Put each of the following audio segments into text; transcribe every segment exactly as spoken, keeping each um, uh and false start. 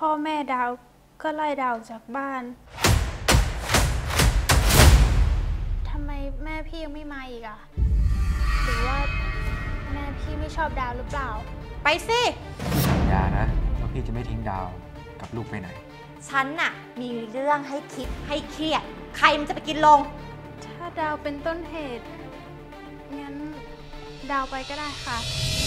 พ่อแม่ดาวก็ไล่ดาวจากบ้านทำไมแม่พี่ยังไม่มาอีกอะหรือว่าแม่พี่ไม่ชอบดาวหรือเปล่าไปสิสัญญานะว่าพี่จะไม่ทิ้งดาวกับลูกไปไหนฉันน่ะมีเรื่องให้คิดให้เครียดใครมันจะไปกินลงถ้าดาวเป็นต้นเหตุงั้นดาวไปก็ได้ค่ะ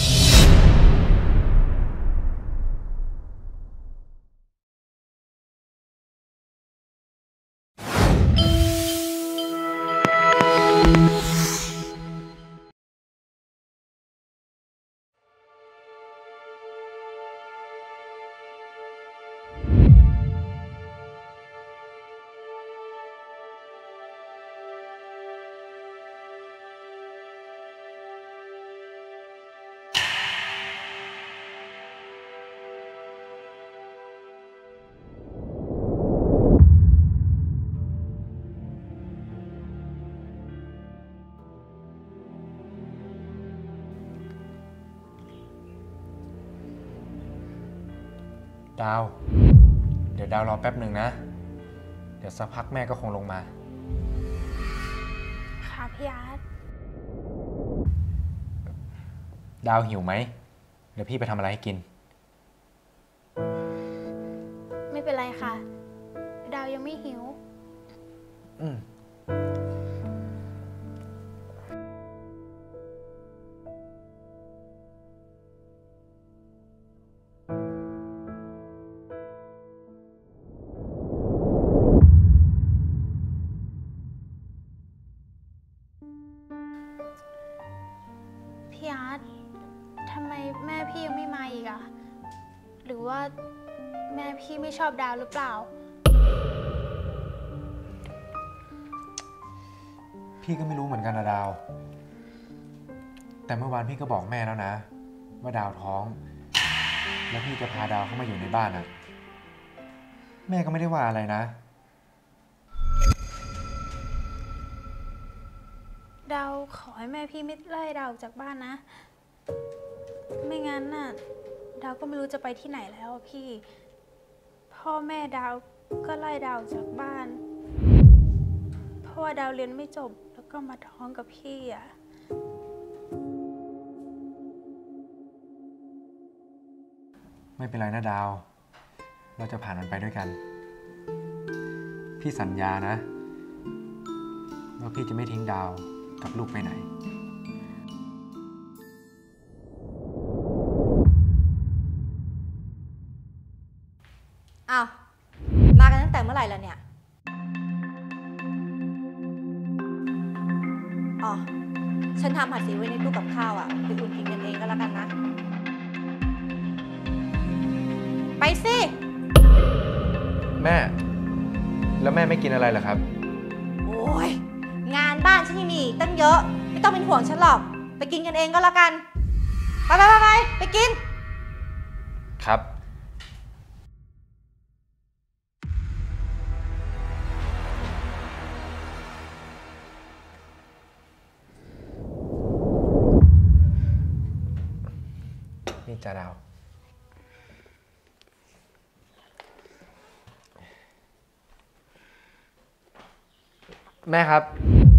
ดาวเดี๋ยวดาวรอแป๊บหนึ่งนะเดี๋ยวสักพักแม่ก็คงลงมาค่ะพี่อาร์ตดาวหิวไหมเดี๋ยวพี่ไปทำอะไรให้กินไม่เป็นไรค่ะดาวยังไม่หิวอืมพี่อาร์ตทำไมแม่พี่ยังไม่มาอีกอะหรือว่าแม่พี่ไม่ชอบดาวหรือเปล่าพี่ก็ไม่รู้เหมือนกันนะดาวแต่เมื่อวานพี่ก็บอกแม่แล้วนะว่าดาวท้องแล้วพี่จะพาดาวเข้ามาอยู่ในบ้านอ่ะแม่ก็ไม่ได้ว่าอะไรนะดาวขอให้แม่พี่ไม่ไล่ดาวจากบ้านนะไม่งั้นน่ะดาวก็ไม่รู้จะไปที่ไหนแล้วพี่พ่อแม่ดาวก็ไล่ดาวจากบ้านเพราะว่าดาวเรียนไม่จบแล้วก็มาท้องกับพี่อ่ะไม่เป็นไรนะดาวเราจะผ่านมันไปด้วยกันพี่สัญญานะว่าพี่จะไม่ทิ้งดาวกับลูกไปไหนอ้าวมากันตั้งแต่เมื่อไหร่แล้วเนี่ยอ๋อฉันทำผัดซีไว้ในตู้กับข้าวอ่ะไปอุ่นกินกันเองก็แล้วกันนะไปสิแม่แล้วแม่ไม่กินอะไรเหรอครับโอ้ยงานบ้านฉันยังมีตั้งเยอะไม่ต้องเป็นห่วงฉันหรอกไปกินกันเองก็แล้วกันไปไปไปไปไปกินครับนี่จ้าดาวแม่ครับ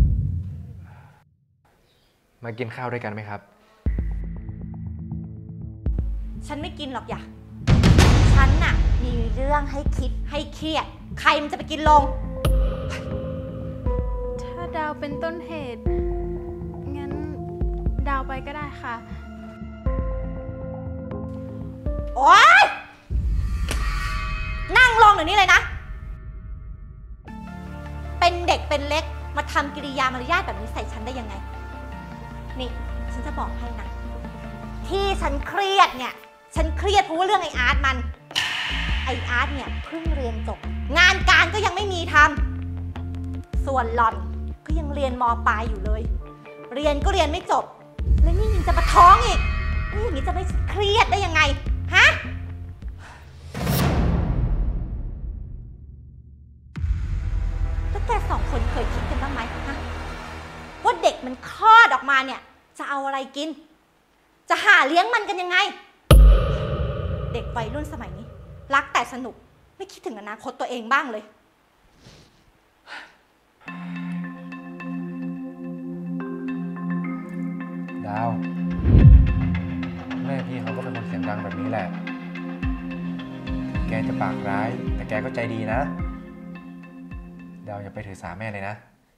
มากินข้าวด้วยกันไหมครับฉันไม่กินหรอกอย่าฉันน่ะมีเรื่องให้คิดให้เครียดใครมันจะไปกินลงถ้าดาวเป็นต้นเหตุงั้นดาวไปก็ได้ค่ะโอ๊ยนั่งลงเดี๋ยวนี้เลยนะเป็นเด็กเป็นเล็กมาทำกิริยามารยาทแบบนี้ใส่ฉันได้ยังไงนี่ฉันจะบอกให้นะที่ฉันเครียดเนี่ยฉันเครียดเพราะว่าเรื่องไอ้อาร์ตมันไอ้อาร์ตเนี่ยเพิ่งเรียนจบงานการก็ยังไม่มีทำส่วนหล่อนก็ยังเรียนม.ปลายอยู่เลยเรียนก็เรียนไม่จบแล้วนี่ยังจะมาท้องอีกนี่อย่างนี้จะไม่เครียดได้ยังไงฮะแล้วแกสองคนเคยคิดกันบ้างไหมฮะว่าเด็กมันคลอดออกมาเนี่ยจะเอาอะไรกินจะหาเลี้ยงมันกันยังไงเด็กวัยรุ่นสมัยนี้รักแต่สนุกไม่คิดถึงอนาคตตัวเองบ้างเลยดาว แม่พี่เขาก็เป็นคนเสียงดังแบบนี้แหละ แกจะปากร้าย แต่แกก็ใจดีนะ ดาวอย่าไปถือสาแม่เลยนะ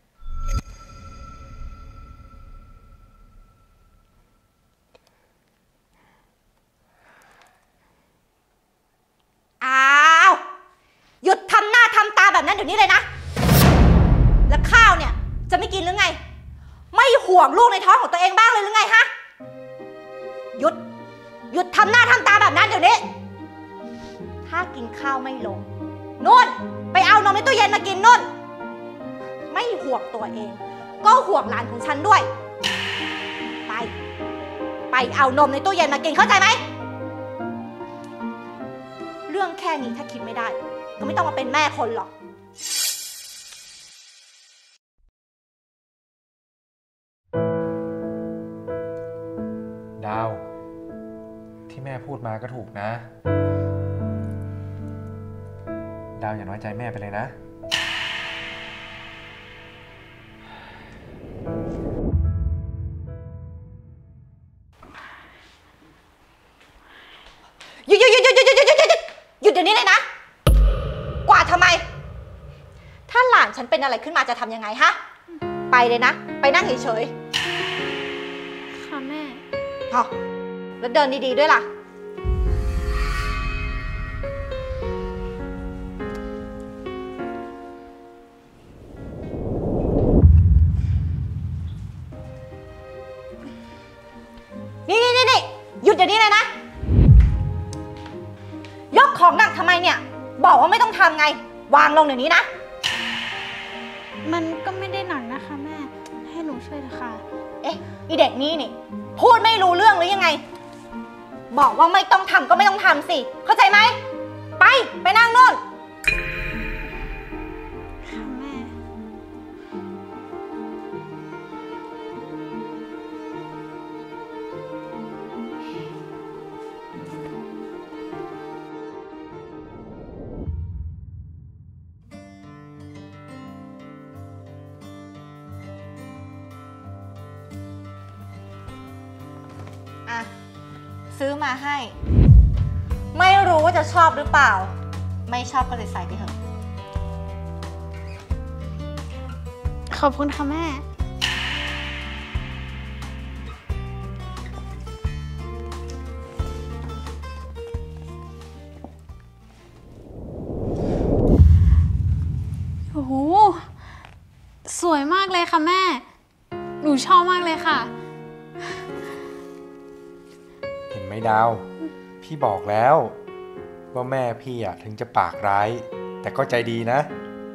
อ้าวหยุดทำหน้าทำตาแบบนั้นเดี๋ยวนี้เลยนะแล้วข้าวเนี่ยจะไม่กินหรือไงไม่ห่วงลูกในท้องของตัวเองบ้างเลยหรือไงฮะหยุดหยุดทำหน้าทำตาแบบนั้นเดี๋ยวนี้ถ้ากินข้าวไม่ลงนุ่นไปเอานมในตู้เย็นมากินนุ่นไม่ห่วงตัวเองก็ห่วงหลานของฉันด้วยไปไปเอานมในตู้เย็นมากินเข้าใจไหมเรื่องแค่นี้ถ้าคิดไม่ได้ก็ไม่ต้องมาเป็นแม่คนหรอกดาว ที่แม่พูดมาก็ถูกนะ ดาวอย่าน้อยใจแม่ไปเลยนะหยุดหยุดหยุดหยุดหยุดหยุดหยุดหยุดหยุดหยุดเดี๋ยวนี้เลยนะกวาดทำไมถ้าหลานฉันเป็นอะไรขึ้นมาจะทำยังไงฮะไปเลยนะไปนั่งเฉยๆค่ะแม่อ๋อแล้วเดินดีๆด้วยล่ะนี่นี่นี่นี่หยุดเดี๋ยวนี้เลยนะยกของหนักทำไมเนี่ยบอกว่าไม่ต้องทำไงวางลงเดี๋ยวนี้นะมันก็ไม่ได้หนักนะคะแม่ให้หนูช่วยเถอะค่ะเอ๊ะอีเด็กนี่นี่พูดไม่รู้เรื่องหรือยังไงบอกว่าไม่ต้องทำก็ไม่ต้องทำสิเข้าใจไหมไปไปนั่งโน่นค่ะแม่อ่ะซื้อมาให้ไม่รู้ว่าจะชอบหรือเปล่าไม่ชอบก็เลยใส่ไปเถอะขอบคุณค่ะแม่โอ้โหสวยมากเลยค่ะแม่หนูชอบมากเลยค่ะเห็นไหมดาว พี่บอกแล้วว่าแม่พี่อะถึงจะปากร้ายแต่ก็ใจดีนะ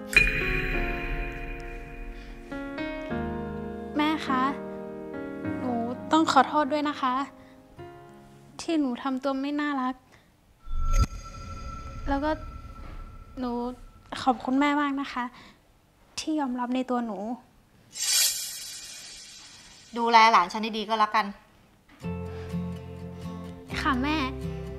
แม่คะหนูต้องขอโทษด้วยนะคะที่หนูทำตัวไม่น่ารักแล้วก็หนูขอบคุณแม่มากนะคะที่ยอมรับในตัวหนูดูแลหลานฉันดีๆก็แล้วกันค่ะแม่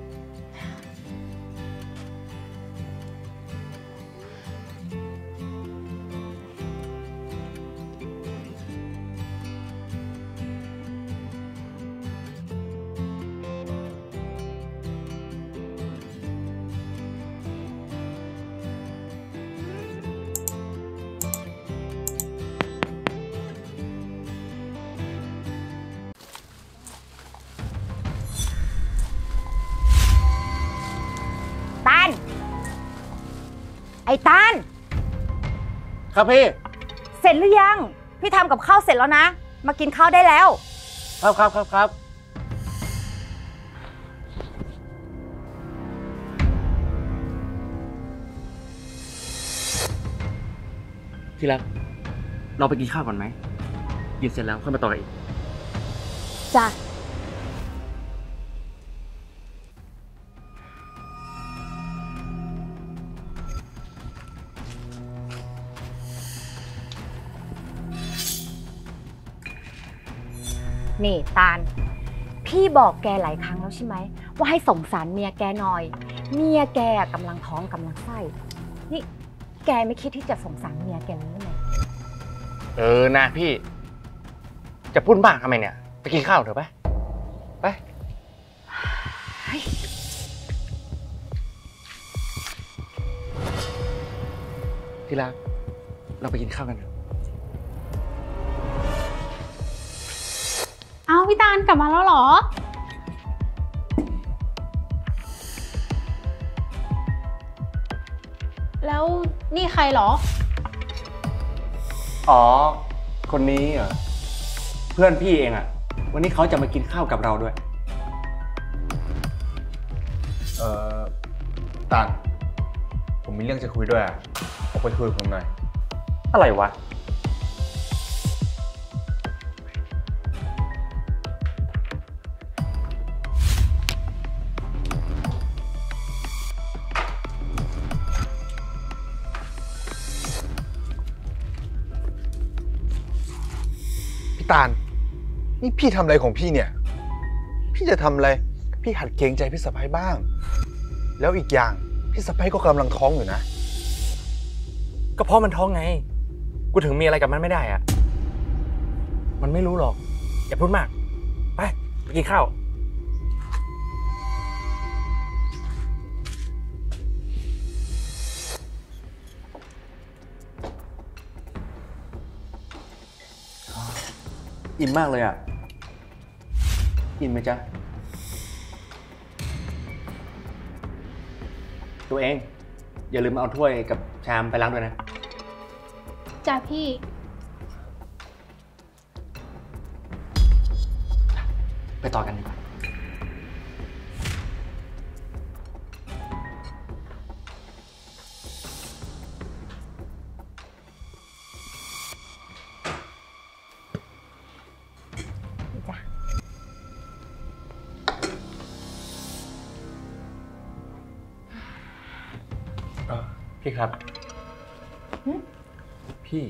ไอ้ตาลครับพี่เสร็จหรือยังพี่ทำกับข้าวเสร็จแล้วนะมากินข้าวได้แล้วครับครับครับครับที่รักเราไปกินข้าวก่อนไหมกินเสร็จแล้วค่อยมาต่ออีกจ้ะนี่ตาลพี่บอกแกหลายครั้งแล้วใช่ไหมว่าให้สงสารเมียแกหน่อยเมียแกกำลังท้องกำลังไส้นี่แกไม่คิดที่จะสงสารเมียแกเลยหรือไงเออนะพี่ จะพูดบ้างทำไมเนี่ย ไปกินข้าวเถอะไปไปที่รักเราไปกินข้าวกันเถอะเอาพี่ตาลกลับมาแล้วเหรอ แล้วนี่ใครเหรออ๋อ คนนี้เหรอ เพื่อนพี่เองอะวันนี้เขาจะมากินข้าวกับเราด้วยเอ่อตาลผมมีเรื่องจะคุยด้วยอ่ะออกไปคุยกับผมหน่อยอะไรวะพี่ตาลนี่พี่ทำอะไรของพี่เนี่ย พี่จะทำอะไร พี่หัดเกรงใจพี่สะใภ้บ้าง แล้วอีกอย่างพี่สะใภ้ก็กำลังท้องอยู่นะก็เพราะมันท้องไง กูถึงมีอะไรกับมันไม่ได้อะมันไม่รู้หรอก อย่าพูดมาก ไปไปกินข้าว อิ่มมากเลยอ่ะ อิ่มไหมจ๊ะ ตัวเอง อย่าลืมเอาถ้วยกับชามไปล้างด้วยนะจ้าพี่ไปต่อกันดีกว่าจ้ะเออพี่ครับ พี่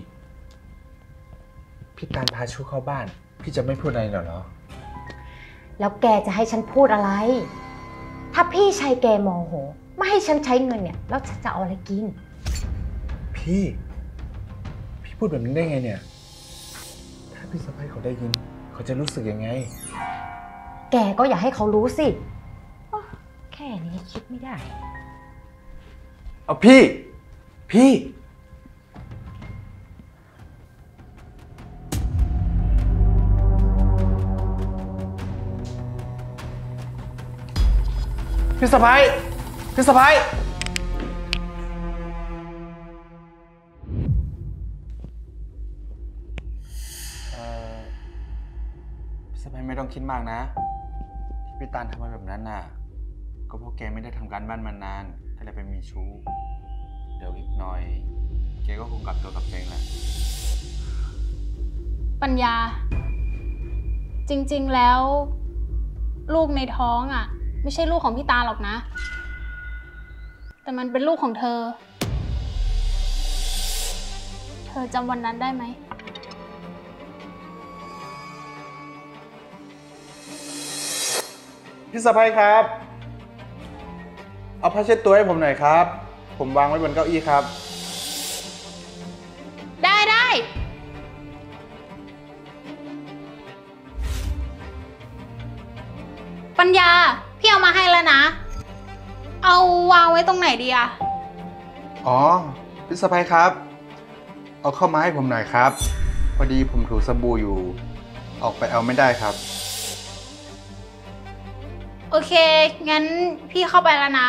พี่ตาลพาชูเข้าบ้าน พี่จะไม่พูดอะไรเหรอแล้วแกจะให้ฉันพูดอะไร ถ้าพี่ชายแกโมโหไม่ให้ฉันใช้เงินเนี่ยแล้วฉันจะเอาอะไรกินพี่ พี่พูดแบบนี้ได้ไงเนี่ย ถ้าพี่สะใภ้เขาได้ยิน เขาจะรู้สึกยังไงแกก็อย่าให้เขารู้สิอ้อแค่นี้คิดไม่ได้เอาพี่ พี่ พี่สะใภ้พี่สะใภ้เอ่อพี่สะใภ้ไม่ต้องคิดมากนะ ที่พี่ตาลทำมาแบบนั้นน่ะ ก็เพราะแกไม่ได้ทำการบ้านมานานก็เลยไปมีชู้ เดี๋ยวอีกหน่อย แกก็คงกลับตัวกลับใจแหละปัญญา จริงๆแล้ว ลูกในท้องอ่ะ ไม่ใช่ลูกของพี่ตาหรอกนะ แต่มันเป็นลูกของเธอ เธอจำวันนั้นได้ไหมพี่สะใภ้ครับ เอาผ้าเช็ดตัวให้ผมหน่อยครับ ผมวางไว้บนเก้าอี้ครับได้ได้ ปัญญา พี่เอามาให้แล้วนะ เอาวางไว้ตรงไหนดีอะอ๋อ พี่สะใภ้ครับ เอาเข้ามาให้ผมหน่อยครับ พอดีผมถูสบู่อยู่ ออกไปเอาไม่ได้ครับโอเค งั้นพี่เข้าไปแล้วนะ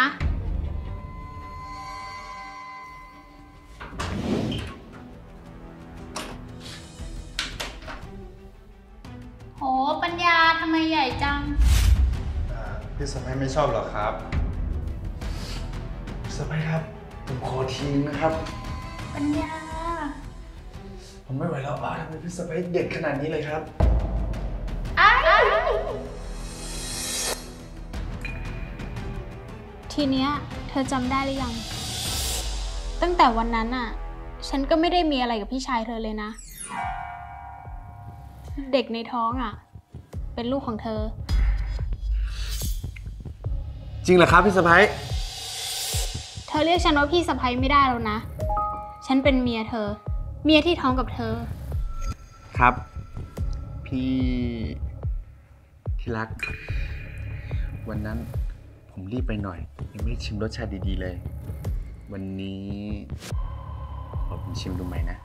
โห ปัญญา ทำไมใหญ่จังพี่สะใภ้ไม่ชอบหรอครับ พี่สะใภ้ครับ ผมขอทีนึงนะครับปัญญาผมไม่ไหวแล้วอ่ะทำไมพี่สะใภ้เด็ดขนาดนี้เลยครับทีเนี้ยเธอจำได้หรือยัง ตั้งแต่วันนั้นอ่ะ ฉันก็ไม่ได้มีอะไรกับพี่ชายเธอเลยนะ เด็กในท้องอ่ะ เป็นลูกของเธอจริงเหรอครับพี่สะใภ้เธอเรียกฉันว่าพี่สะใภ้ไม่ได้แล้วนะ ฉันเป็นเมียเธอ เมียที่ท้องกับเธอครับ พี่ที่รัก วันนั้นผมรีบไปหน่อย ยังไม่ได้ชิมรสชาติดีๆเลย วันนี้ขอผมชิมดูใหม่นะ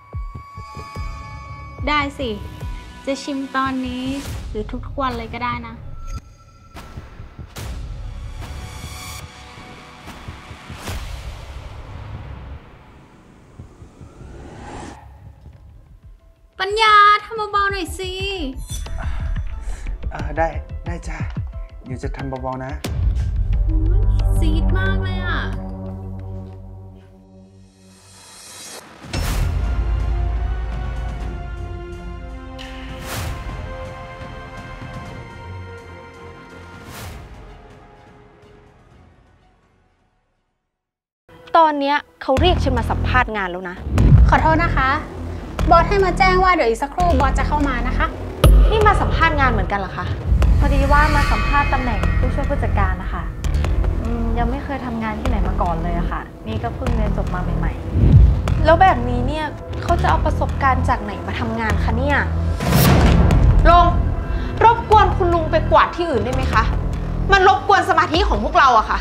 ได้สิ จะชิมตอนนี้หรือทุกๆวันเลยก็ได้นะ ปัญญาทำเบาๆหน่อยสิอ่าได้ได้จ้าเดี๋ยวจะทำเบาๆนะซีดมากเลยอ่ะตอนเนี้ยเขาเรียกฉันมาสัมภาษณ์งานแล้วนะขอโทษนะคะ บอสให้มาแจ้งว่าเดี๋ยวอีกสักครู่บอสจะเข้ามานะคะนี่มาสัมภาษณ์งานเหมือนกันเหรอคะพอดีว่ามาสัมภาษณ์ตำแหน่งผู้ช่วยผู้จัดการนะคะอืมยังไม่เคยทำงานที่ไหนมาก่อนเลยอะค่ะ นี่ก็เพิ่งเรียนจบมาใหม่แล้วแบบนี้เนี่ยเขาจะเอาประสบการณ์จากไหนมาทำงานคะเนี่ยลงรบกวนคุณลุงไปกวาดที่อื่นได้ไหมคะ มันรบกวนสมาธิของพวกเราอะค่ะ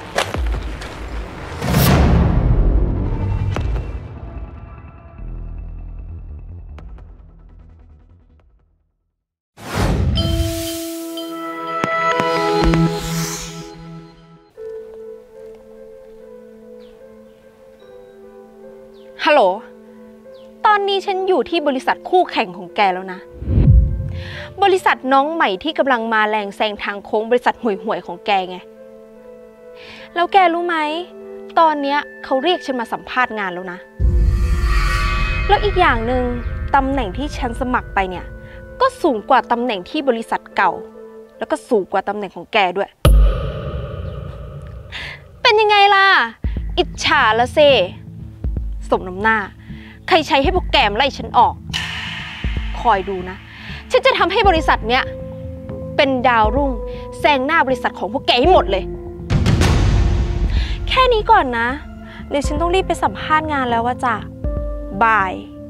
ฮัลโหล ตอนนี้ฉันอยู่ที่บริษัทคู่แข่งของแกแล้วนะ บริษัทน้องใหม่ที่กำลังมาแรงแซงทางโค้งบริษัทห่วยๆของแกไง แล้วแกรู้ไหม ตอนเนี้ยเขาเรียกฉันมาสัมภาษณ์งานแล้วนะ แล้วอีกอย่างหนึ่งตำแหน่งที่ฉันสมัครไปเนี่ยก็สูงกว่าตำแหน่งที่บริษัทเก่า แล้วก็สูงกว่าตำแหน่งของแกด้วย เป็นยังไงล่ะ อิจฉาละเซสมน้ำหน้าใครใช้ให้พวกแกมไล่ฉันออก คอยดูนะ ฉันจะทำให้บริษัทเนี้ยเป็นดาวรุ่งแซงหน้าบริษัทของพวกแกให้หมดเลย แค่นี้ก่อนนะ เดี๋ยวฉันต้องรีบไปสัมภาษณ์งานแล้วว่าจ้ะบาย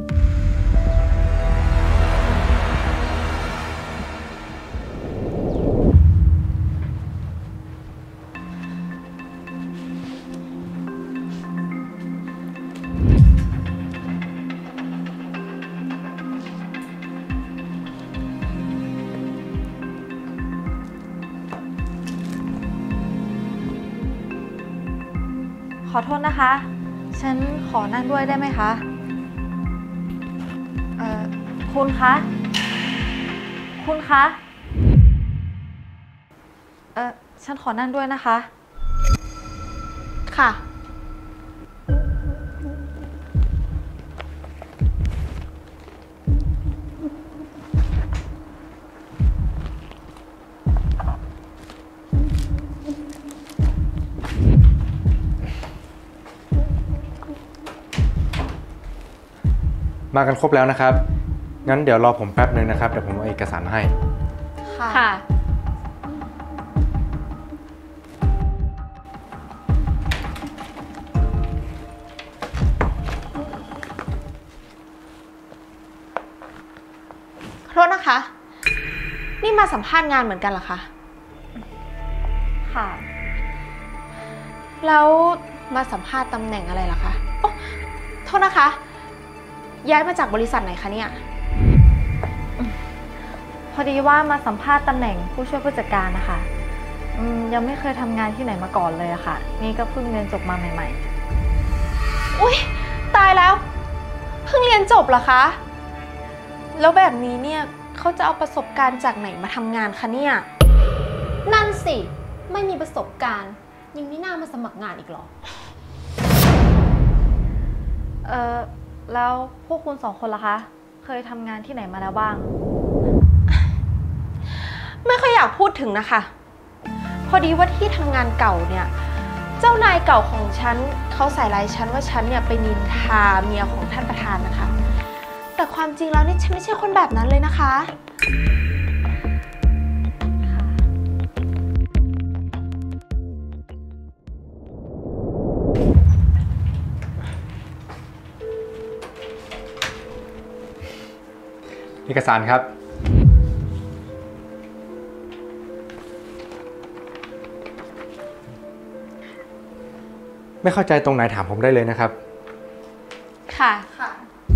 ๆ ขอโทษนะคะ ฉันขอนั่งด้วยได้ไหมคะ เอ่อ คุณคะ คุณคะ เอ่อ ฉันขอนั่งด้วยนะคะค่ะมากันครบแล้วนะครับ งั้นเดี๋ยวรอผมแป๊บนึงนะครับ เดี๋ยวผมเอาเอกสารมาให้ค่ะ ขอโทษนะคะ นี่มาสัมภาษณ์งานเหมือนกันเหรอคะค่ะแล้วมาสัมภาษณ์ตำแหน่งอะไรเหรอคะโอ้โทษนะคะ ย้ายมาจากบริษัทไหนคะเนี่ยพอดีว่ามาสัมภาษณ์ตำแหน่งผู้ช่วยผู้จัดการนะคะอืมยังไม่เคยทำงานที่ไหนมาก่อนเลยอะค่ะ นี่ก็เพิ่งเรียนจบมาใหม่อุ๊ย ตายแล้ว เพิ่งเรียนจบเหรอคะ แล้วแบบนี้เนี่ยเขาจะเอาประสบการณ์จากไหนมาทำงานคะเนี่ยนั่นสิ ไม่มีประสบการณ์ ยังไม่น่ามาสมัครงานอีกหรอๆ เอ่อ แล้วพวกคุณสองคนล่ะคะ เคยทำงานที่ไหนมาแล้วบ้างไม่ค่อยอยากพูดถึงนะคะ พอดีว่าที่ทำงานเก่าเนี่ย เจ้านายเก่าของฉันเขาใส่ร้ายฉันว่าฉันเนี่ยไปนินทาเมียของท่านประธานนะคะ แต่ความจริงแล้วนี่ฉันไม่ใช่คนแบบนั้นเลยนะคะเอกสารครับ ไม่เข้าใจตรงไหนถามผมได้เลยนะครับค่ะค่ะ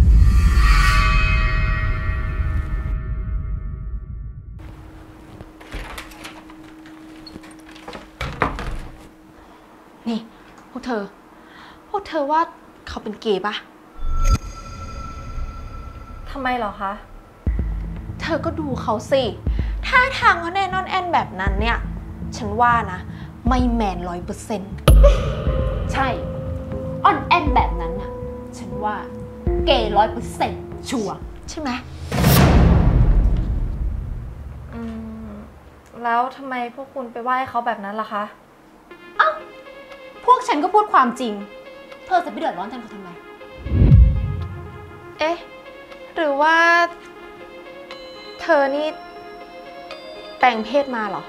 นี่พวกเธอ พวกเธอว่าเขาเป็นเกย์ปะทำไมเหรอคะเธอก็ดูเขาสิท่าทางเขาแน่นอนแอนแบบนั้นเนี่ย ฉันว่านะ ไม่แมนร้อยเปอร์เซ็นต์ใช่ อ่อนแอนแบบนั้นน่ะ ฉันว่าเกย์ร้อยเปอร์เซ็นต์ชัวร์ใช่ไหมอืม แล้วทำไมพวกคุณไปไหว้เขาแบบนั้นล่ะคะพวกฉันก็พูดความจริง เธอจะไปเดือดร้อนแทนเขาทำไมเอ๊ะ หรือว่า เธอนี่แปลงเพศมาเหรอ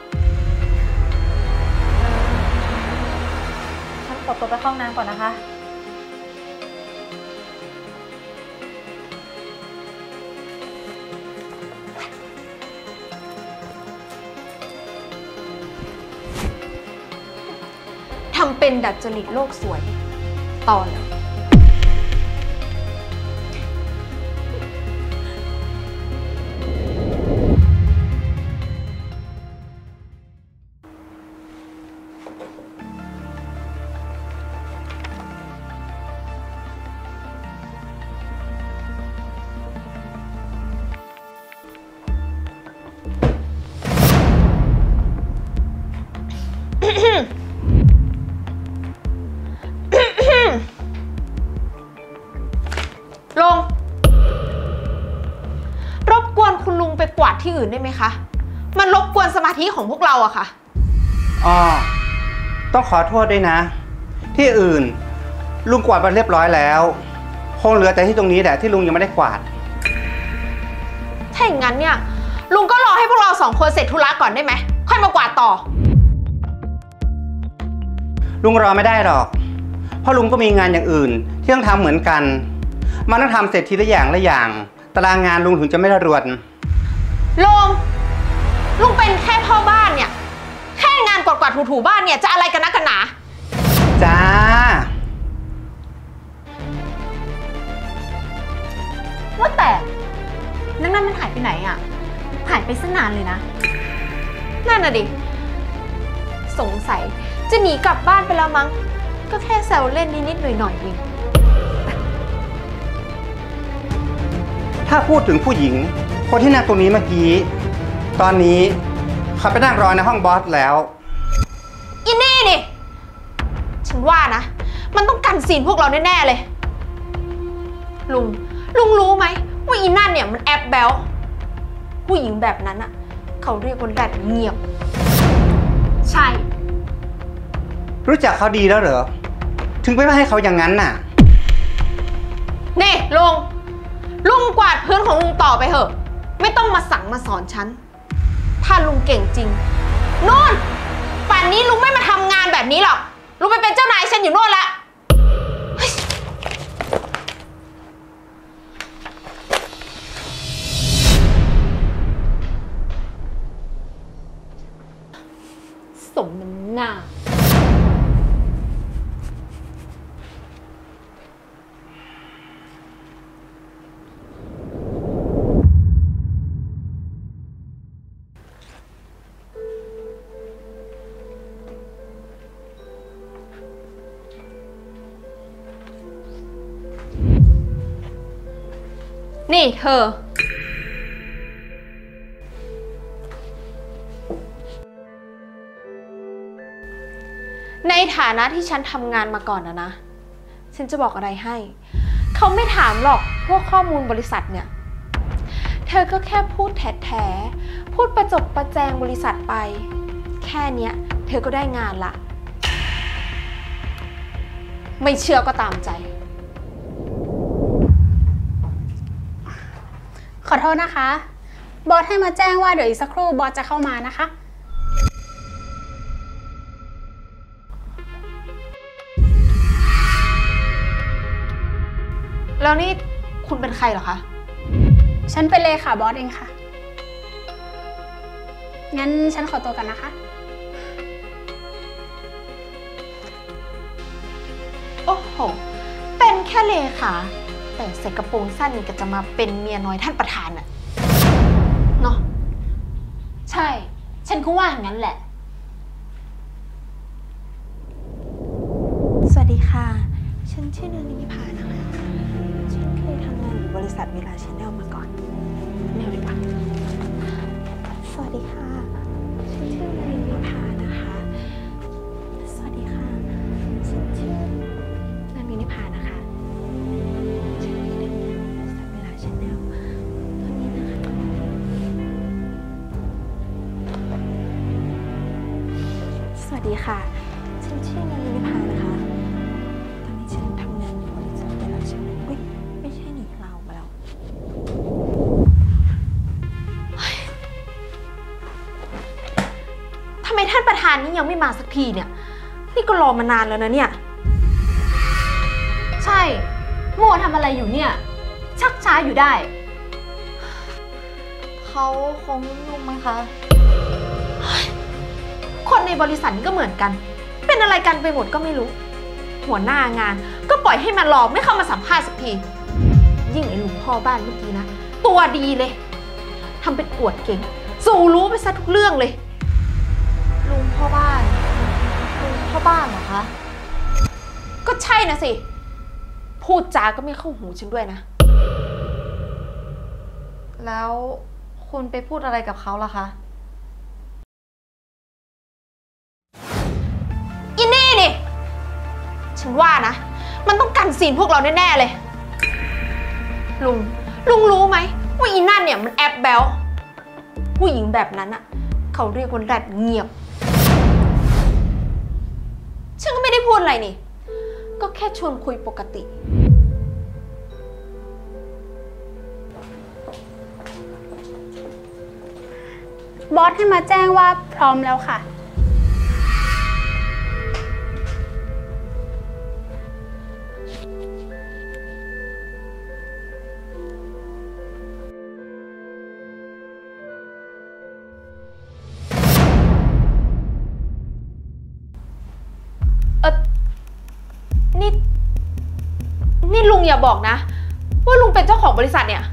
ฉันขอตัวไปเข้าห้องน้ำก่อนนะคะทำเป็นดัดจริตโลกสวย ต่อเลย ลง รบกวนคุณลุงไปกวาดที่อื่นได้ไหมคะ มันรบกวนสมาธิของพวกเราอะค่ะอ๋อ ต้องขอโทษด้วยนะ ที่อื่น ลุงกวาดไปเรียบร้อยแล้วคงเหลือแต่ที่ตรงนี้แหละที่ลุงยังไม่ได้กวาดถ้าอย่างนั้นเนี่ย ลุงก็รอให้พวกเราสองคนเสร็จธุระก่อนได้ไหม ค่อยมากวาดต่อลุงรอไม่ได้หรอก เพราะลุงก็มีงานอย่างอื่นที่ต้องทำเหมือนกันมันต้องทำเสร็จทีละอย่างละอย่าง ตารางงานลุงถึงจะไม่ระรวนลุง ลุงเป็นแค่พ่อบ้านเนี่ย แค่งานกวาดๆถูๆบ้านเนี่ยจะอะไรกันนักกันหนาจ้าว่าแต่นั่นนั่นมันหายไปไหนอ่ะ หายไปซะนานเลยนะนั่นน่ะดิ สงสัยจะหนีกลับบ้านไปแล้วมั้ง ก็แค่แซวเล่นนิดๆหน่อยๆเองถ้าพูดถึงผู้หญิง คนที่นั่งตรงนี้เมื่อกี้ ตอนนี้เขาไปนั่งรอในห้องบอสแล้วอินนี่นี่ ฉันว่านะ มันต้องกันซีนพวกเราแน่ๆเลย ลุง ลุงรู้ไหมว่าอีนั่นเนี่ยมันแอบแบลผู้หญิงแบบนั้นอะเขาเรียกว่าแรดเงียบใช่รู้จักเขาดีแล้วเหรอ ถึงไปว่าให้เขาอย่างนั้นน่ะนี่ลุง ลุงกวาดพื้นของลุงต่อไปเถอะ ไม่ต้องมาสั่งมาสอนฉัน ถ้าลุงเก่งจริงโน่นป่านนี้ลุงไม่มาทำงานแบบนี้หรอก ลุงไปเป็นเจ้านายฉันอยู่โน่นละเฮ้ยสมน้ำหน้านี่เธอ ในฐานะที่ฉันทำงานมาก่อนนะนะ ฉันจะบอกอะไรให้ เขาไม่ถามหรอกพวกข้อมูลบริษัทเนี่ย เธอก็แค่พูดแถๆพูดประจบประแจงบริษัทไป แค่เนี้ย เธอก็ได้งานละ ไม่เชื่อก็ตามใจขอโทษนะคะ บอสให้มาแจ้งว่าเดี๋ยวอีกสักครู่บอสจะเข้ามานะคะแล้วนี่คุณเป็นใครเหรอคะฉันเป็นเลขาบอสเองค่ะ งั้นฉันขอตัวกันนะคะโอ้โห เป็นแค่เลขาแต่ใส่กระโปรงสั้นนี่ก็จะมาเป็นเมียน้อยท่านประธานอะเนาะใช่ ฉันก็ว่าอย่างนั้นแหละสวัสดีค่ะ ฉันชื่อเนยนิพานะคะ ฉันเคยทำงานอยู่บริษัทเวลาชาแนลมาก่อนแนวดีกว่าสวัสดีค่ะ ฉันชื่อเนยนิพานะคะ สวัสดีค่ะ ฉันชื่อนางนิพานะคะ ฉันเคยทำงานอยู่บริษัทเวลาชาแนลตอนนี้นะคะ สวัสดีค่ะ ฉันชื่อนางนิพานะคะ ตอนนี้ฉันทำงานอยู่บริษัทเวลาชาแนลอุ้ยไม่ใช่หนีเรามาแล้วเฮ้ยทำไมท่านประธานนี่ยังไม่มาสักทีเนี่ย นี่ก็รอมานานแล้วนะเนี่ยใช่มัวทำอะไรอยู่เนี่ย ชักช้าอยู่ได้เขาคงยุ่งมั้งคะคนในบริษัทนี่ก็เหมือนกัน เป็นอะไรกันไปหมดก็ไม่รู้ หัวหน้างานก็ปล่อยให้มันรอไม่เข้ามาสัมภาษณ์สักที ยิ่งไอ้ลุงพ่อบ้านเมื่อกี้นะ ตัวดีเลยทำเป็นอวดเก่ง สู่รู้ไปซะทุกเรื่องเลยลุงพ่อบ้าน ลุงพ่อบ้านเหรอคะก็ใช่นะสิ พูดจาก็ไม่เข้าหูฉันด้วยนะแล้วคุณไปพูดอะไรกับเขาล่ะคะอินนี่นี่ ฉันว่านะ มันต้องกันซีนพวกเราแน่ๆเลย ลุง ลุงรู้ไหมว่าอีนั่นเนี่ยมันแอบแบลผู้หญิงแบบนั้นอะเขาเรียกว่าแรดเงียบ ฉันก็ไม่ได้พูดอะไรนี่ ก็แค่ชวนคุยปกติบอสให้มาแจ้งว่าพร้อมแล้วค่ะเออนี่ นี่ลุงอย่าบอกนะ ว่าลุงเป็นเจ้าของบริษัทเนี่ย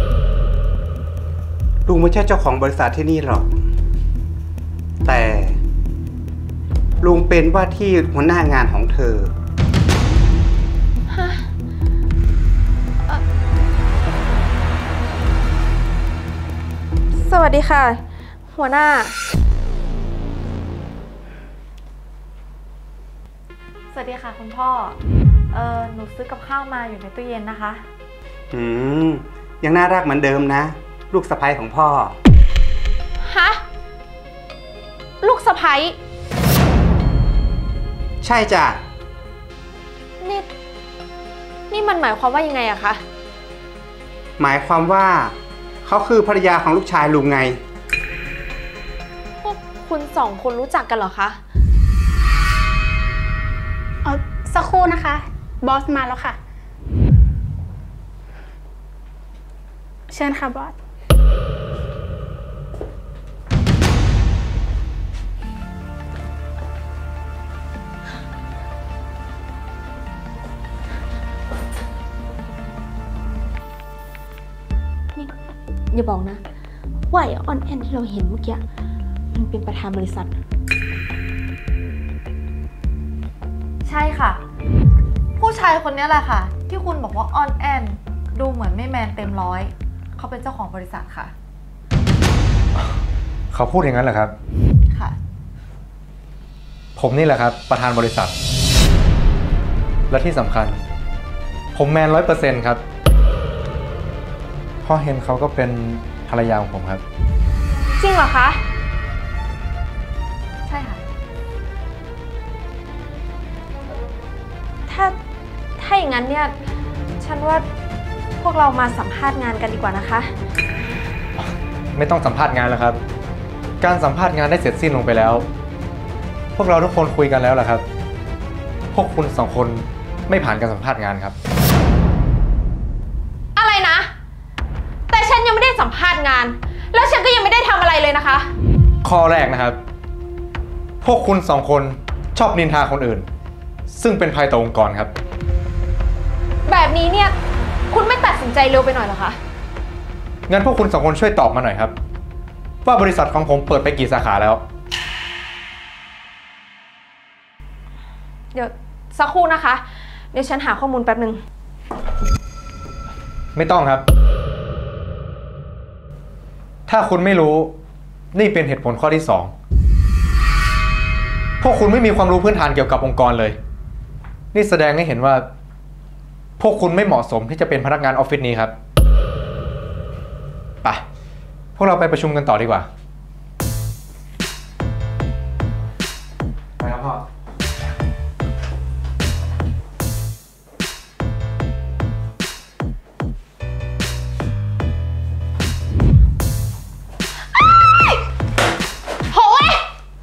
ลุงไม่ใช่เจ้าของบริษัทที่นี่หรอก แต่ลุงเป็นว่าที่หัวหน้างานของเธอฮะเอ่อสวัสดีค่ะ หัวหน้าสวัสดีค่ะคุณพ่อ เออหนูซื้อกับข้าวมาอยู่ในตู้เย็นนะคะอืม ยังน่ารักเหมือนเดิมนะ ลูกสะใภ้ของพ่อฮะ ลูกสะใภ้ใช่จ้ะนี่ นี่มันหมายความว่ายังไงอะคะหมายความว่าเขาคือภรรยาของลูกชายลุงไงพวกคุณสองคนรู้จักกันเหรอคะเอาสักครู่นะคะ บอสมาแล้วค่ะ เชิญค่ะบอสอย่าบอกนะ ว่าไอ้ออนแอนที่เราเห็นเมื่อกี้มันเป็นประธานบริษัทใช่ค่ะ ผู้ชายคนนี้แหละค่ะ ที่คุณบอกว่าออนแอนดูเหมือนไม่แมนเต็มร้อย เขาเป็นเจ้าของบริษัทค่ะเขาพูดอย่างนั้นเหรอครับค่ะผมนี่แหละครับ ประธานบริษัท และที่สำคัญ ผมแมนร้อยเปอร์เซ็นต์ครับพ่อเฮมเขาก็เป็นภรรยาของผมครับจริงเหรอคะใช่ค่ะถ้า ถ้าอย่างนั้นเนี่ย ฉันว่าพวกเรามาสัมภาษณ์งานกันดีกว่านะคะไม่ต้องสัมภาษณ์งานแล้วครับ การสัมภาษณ์งานได้เสร็จสิ้นลงไปแล้ว พวกเราทุกคนคุยกันแล้วแหละครับ พวกคุณสองคนไม่ผ่านการสัมภาษณ์งานครับอะไรนะ แต่ฉันยังภาษณ์งาน แล้วฉันก็ยังไม่ได้ทำอะไรเลยนะคะข้อแรกนะครับ พวกคุณสองคนชอบนินทาคนอื่น ซึ่งเป็นภัยต่อองค์กรครับแบบนี้เนี่ยคุณไม่ตัดสินใจเร็วไปหน่อยเหรอคะงั้นพวกคุณสองคนช่วยตอบมาหน่อยครับ ว่าบริษัทของผมเปิดไปกี่สาขาแล้วเดี๋ยวสักครู่นะคะ เดี๋ยวฉันหาข้อมูลแป๊บหนึ่งไม่ต้องครับ ถ้าคุณไม่รู้นี่เป็นเหตุผลข้อที่สอง พวกคุณไม่มีความรู้พื้นฐานเกี่ยวกับองค์กรเลย นี่แสดงให้เห็นว่า พวกคุณไม่เหมาะสมที่จะเป็นพนักงานออฟฟิศนี้ครับไปพวกเราไปประชุมกันต่อดีกว่าไปครับพ่อโถ่เว้ย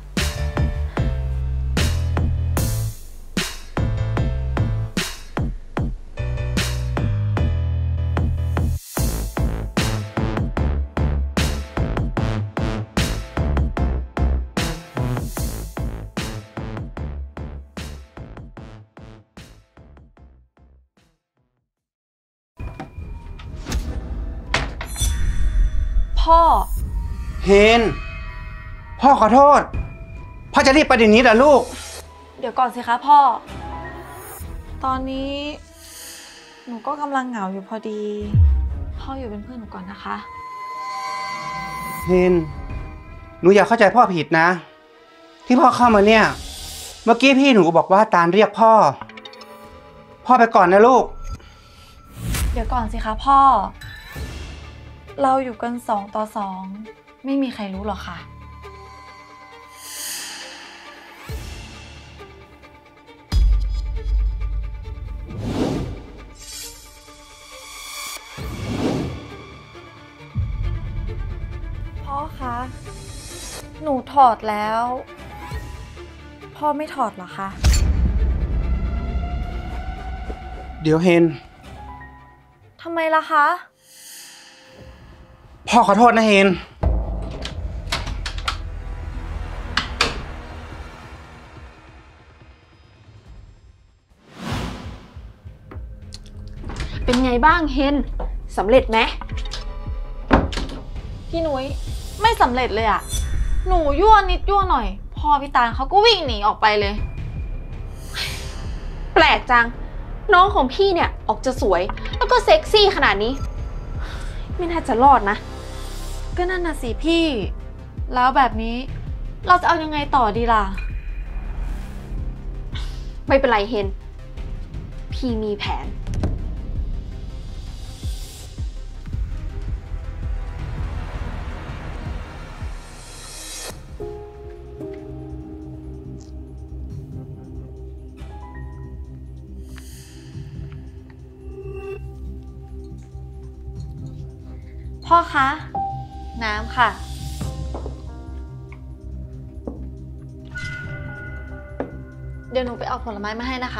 พ่อเฮน พ่อขอโทษ พ่อจะรีบไปเดี๋ยวนี้เหรอลูกเดี๋ยวก่อนสิคะพ่อ ตอนนี้ หนูก็กำลังเหงาอยู่พอดี พ่ออยู่เป็นเพื่อนหนูก่อนนะคะเฮน หนูอย่าเข้าใจพ่อผิดนะ ที่พ่อเข้ามาเนี่ย เมื่อกี้พี่หนูบอกว่าตาลเรียกพ่อ พ่อไปก่อนนะลูกเดี๋ยวก่อนสิคะพ่อ เราอยู่กันสองต่อสอง ไม่มีใครรู้หรอกค่ะ พ่อคะ หนูถอดแล้ว พ่อไม่ถอดเหรอคะเดี๋ยวเฮนทำไมล่ะคะพ่อขอโทษนะเฮนเป็นไงบ้างเฮนสำเร็จไหมพี่นุ้ยไม่สำเร็จเลยอะหนูยั่วนิดยั่วหน่อย พ่อพี่ตาลเขาก็วิ่งหนีออกไปเลยแปลกจัง น้องของพี่เนี่ยออกจะสวย แล้วก็เซ็กซี่ขนาดนี้ ไม่น่าจะรอดนะก็นั่นน่ะสิพี่ แล้วแบบนี้เราจะเอายังไงต่อดีล่ะไม่เป็นไรเฮน พี่มีแผนพ่อคะ น้ำค่ะ เดี๋ยวหนูไปเอาผลไม้มาให้นะคะ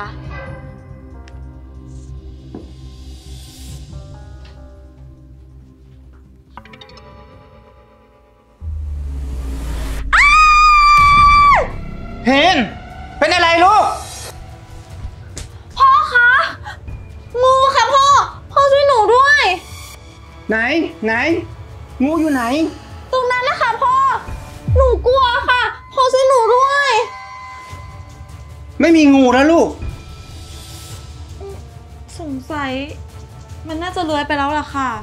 เฮน เป็นอะไรลูกพ่อคะ งูค่ะพ่อ พ่อช่วยหนูด้วยไหน ไหน งูอยู่ไหนตรงนั้นนะคะพ่อ หนูกลัวค่ะ พ่อช่วยหนูด้วยไม่มีงูแล้วลูกสงสัยมันน่าจะเลื้อยไปแล้วล่ะค่ะ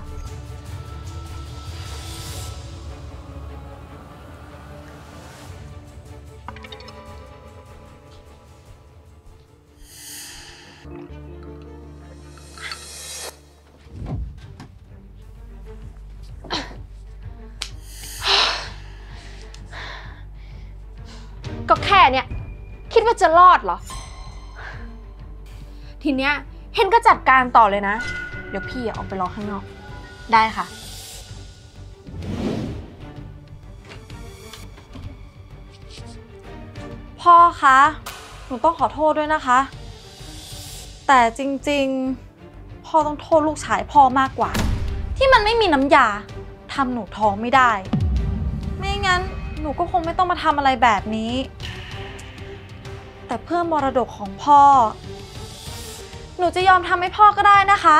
ก็แค่เนี่ยคิดว่าจะรอดเหรอ ทีเนี้ยเฮนก็จัดการต่อเลยนะ เดี๋ยวพี่ออกไปรอข้างนอกได้ค่ะ พ่อคะ หนูต้องขอโทษด้วยนะคะ แต่จริงๆ พ่อต้องโทษลูกชายพ่อมากกว่า ที่มันไม่มีน้ำยาทำหนูท้องไม่ได้ไม่งั้นหนูก็คงไม่ต้องมาทำอะไรแบบนี้แต่เพื่อมรดกของพ่อหนูจะยอมทำให้พ่อก็ได้นะคะ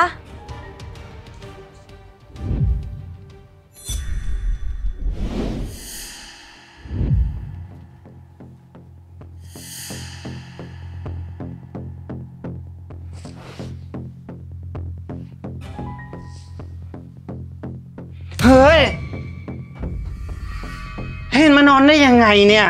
เฮ้ยเห็นมานอนได้ยังไงเนี่ย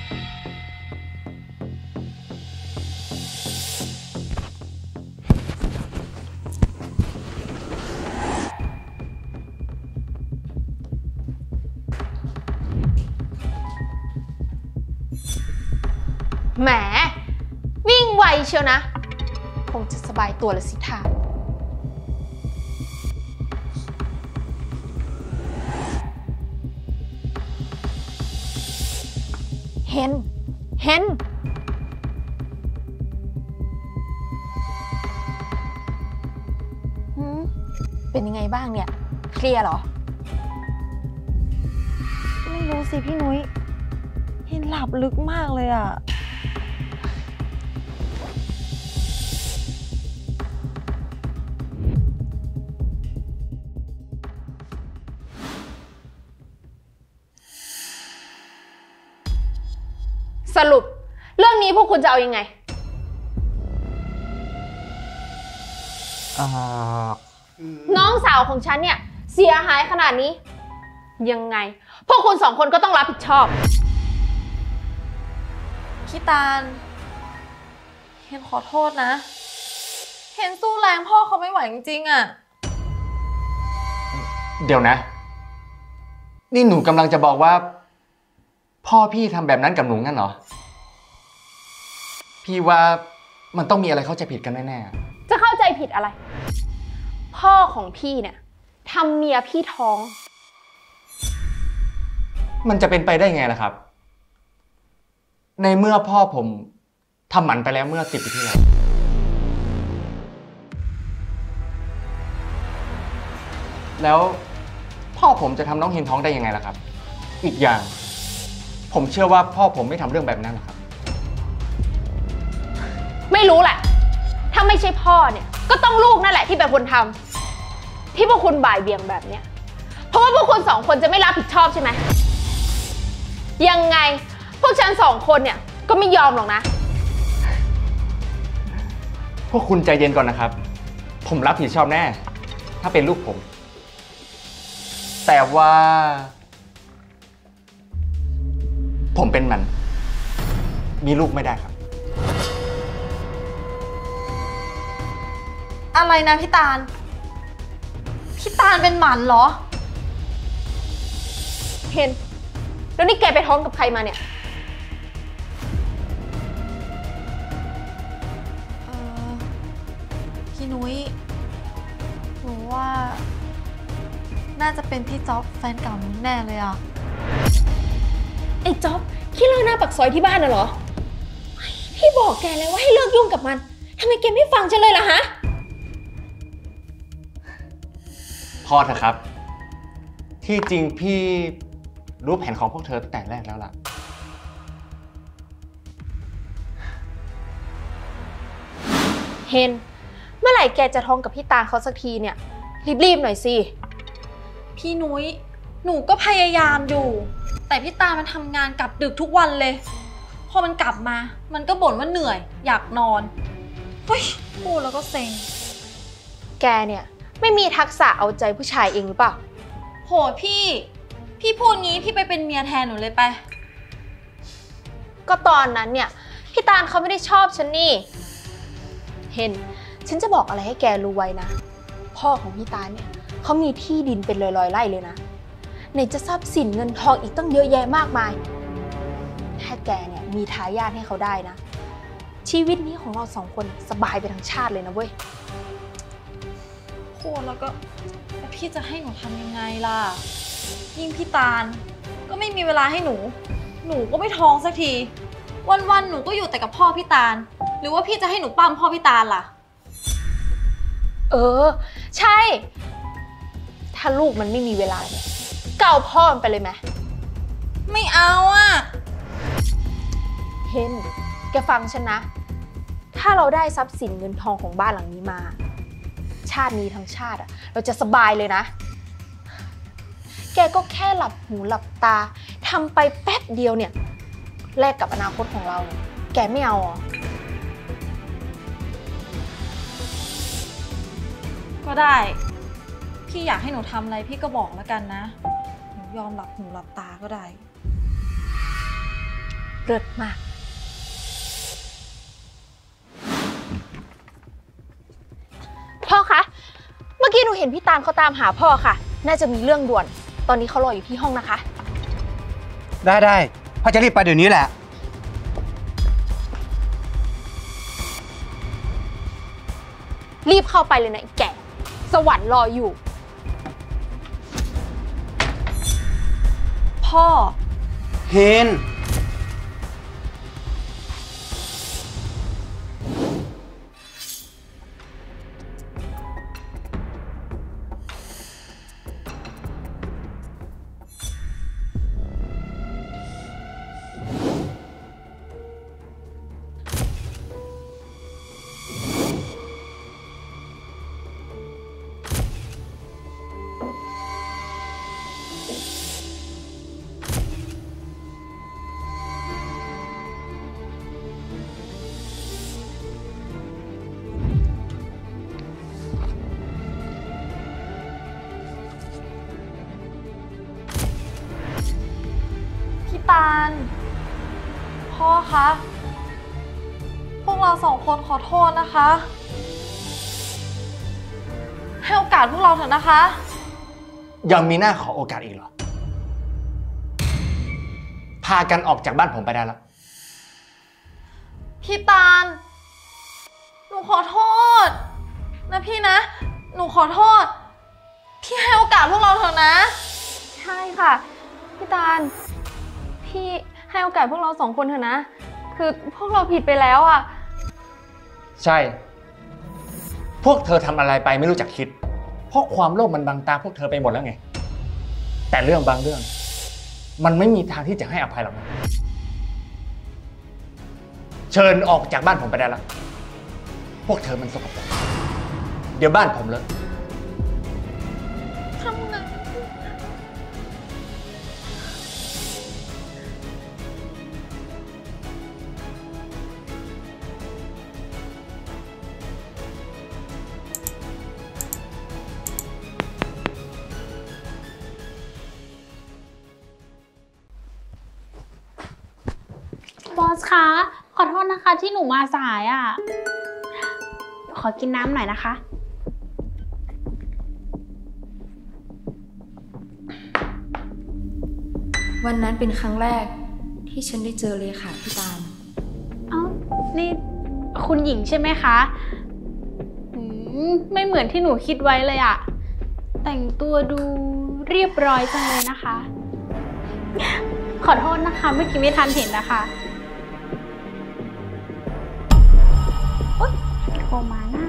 แหมวิ่งไวเชียวนะ คงจะสบายตัวละสิท่าเห็น เห็น หืม เป็นยังไงบ้างเนี่ย เคลียร์เหรอไม่รู้สิพี่นุ้ยเห็นหลับลึกมากเลยอะสรุปเรื่องนี้พวกคุณจะเอายังไงอ่าน้องสาวของฉันเนี่ยเสียหายขนาดนี้ ยังไง พวกคุณสองคนก็ต้องรับผิดชอบพี่ตาลเห็นขอโทษนะเห็นสู้แรงพ่อเขาไม่ไหวจริงๆอะเดี๋ยวนะ นี่หนูกำลังจะบอกว่า พ่อพี่ทำแบบนั้นกับหนูงั้นเหรอพี่ว่ามันต้องมีอะไรเข้าใจผิดกันแน่ๆจะเข้าใจผิดอะไร พ่อของพี่เนี่ยทำเมียพี่ท้องมันจะเป็นไปได้ไงล่ะครับ ในเมื่อพ่อผมทำหมันไปแล้วเมื่อสิบปีที่แล้วแล้วพ่อผมจะทำน้องเฮนท้องได้ยังไงล่ะครับ อีกอย่างผมเชื่อว่าพ่อผมไม่ทำเรื่องแบบนั้นหรอกครับไม่รู้แหละ ถ้าไม่ใช่พ่อเนี่ยก็ต้องลูกนั่นแหละที่เป็นคนทำที่พวกคุณบ่ายเบี่ยงแบบเนี้ยเพราะว่าพวกคุณสองคนจะไม่รับผิดชอบใช่ไหมยังไงพวกฉันสองคนเนี่ยก็ไม่ยอมหรอกนะพวกคุณใจเย็นก่อนนะครับผมรับผิดชอบแน่ถ้าเป็นลูกผมแต่ว่าผมเป็นมันมีลูกไม่ได้ครับอะไรนะพี่ตาลพี่ตาลเป็นหมันเหรอเห็นแล้วนี่แกไปท้องกับใครมาเนี่ยเออพี่นุ้ยหนูว่าน่าจะเป็นพี่จ๊อบแฟนเก่าหนูแน่เลยอ่ะไอ้จ๊อบขี้เล่าหน้าปักซอยที่บ้านน่ะเหรอพี่บอกแกแล้วว่าให้เลิกยุ่งกับมันทำไมแกไม่ฟังฉันเลยล่ะฮะพอเถอะครับ ที่จริงพี่รู้แผนของพวกเธอตั้งแต่แรกแล้วล่ะเฮนเมื่อไหร่แกจะท้องกับพี่ตาเขาสักทีเนี่ยรีบๆหน่อยสิพี่นุ้ยหนูก็พยายามอยู่แต่พี่ตามันทำงานกลับดึกทุกวันเลยพอมันกลับมามันก็บ่นว่าเหนื่อยอยากนอนเฮ้ยพูดแล้วก็เซ็งแกเนี่ยไม่มีทักษะเอาใจผู้ชายเองหรือเปล่าโหพี่พี่พูดงี้พี่ไปเป็นเมียแทนหนูเลยไปก็ตอนนั้นเนี่ยพี่ตาลเขาไม่ได้ชอบฉันนี่เห็นฉันจะบอกอะไรให้แกรู้ไว้นะพ่อของพี่ตาลเนี่ยเขามีที่ดินเป็นร้อยๆไร่เลยนะไหนจะทรัพย์สินเงินทองอีกตั้งเยอะแยะมากมายถ้าแกเนี่ยมีทายาทให้เขาได้นะชีวิตนี้ของเราสองคนสบายไปทั้งชาติเลยนะเว้ยโหแล้วก็แล้วพี่จะให้หนูทำยังไงล่ะยิ่งพี่ตาลก็ไม่มีเวลาให้หนูหนูก็ไม่ท้องสักทีวันๆหนูก็อยู่แต่กับพ่อพี่ตาลหรือว่าพี่จะให้หนูปั้มพ่อพี่ตาลล่ะเออใช่ถ้าลูกมันไม่มีเวลาเนี่ยเก่าพ่อมันไปเลยไหมไม่เอาอ่ะเฮนแกฟังฉันนะ ถ้าเราได้ทรัพย์สินเงินทองของบ้านหลังนี้มา ชาตินี้ทั้งชาติอะเราจะสบายเลยนะ แกก็แค่หลับหูหลับตาทำไปแป๊บเดียวเนี่ยแลกกับอนาคตของเราเนี่ยแกไม่เอาหรอก็ได้พี่อยากให้หนูทำอะไรพี่ก็บอกแล้วกันนะหนูยอมหลับหูหลับตาก็ได้เลิศมากพ่อคะเมื่อกี้หนูเห็นพี่ตาลเขาตามหาพ่อค่ะน่าจะมีเรื่องด่วนตอนนี้เขารออยู่ที่ห้องนะคะได้ได้พ่อจะรีบไปเดี๋ยวนี้แหละรีบเข้าไปเลยนะไอ้แก่สวรรค์รออยู่พ่อเฮนตาลพ่อคะพวกเราสองคนขอโทษนะคะให้โอกาสพวกเราเถอะนะคะยังมีหน้าขอโอกาสอีกเหรอพากันออกจากบ้านผมไปได้แล้วพี่ตาลหนูขอโทษนะพี่นะหนูขอโทษพี่ให้โอกาสพวกเราเถอะนะใช่ค่ะพี่ตาลพี่ให้โอกาสพวกเราสองคนเถอะนะคือพวกเราผิดไปแล้วอ่ะใช่พวกเธอทำอะไรไปไม่รู้จักคิดเพราะความโลภมันบังตาพวกเธอไปหมดแล้วไงแต่เรื่องบางเรื่องมันไม่มีทางที่จะให้อภัยหรอกนะเชิญออกจากบ้านผมไปได้แล้วพวกเธอมันสกปรกเดี๋ยวบ้านผมเลอะทำไงบอสคะขอโทษนะคะที่หนูมาสายอ่ะขอกินน้ำหน่อยนะคะวันนั้นเป็นครั้งแรกที่ฉันได้เจอเลขาพี่ตาลเอ้านี่คุณหญิงใช่ไหมคะอืมไม่เหมือนที่หนูคิดไว้เลยอะแต่งตัวดูเรียบร้อยจังเลยนะคะขอโทษนะคะเมื่อกี้ไม่ทันเห็นนะคะโอ๊ยโทรมานะ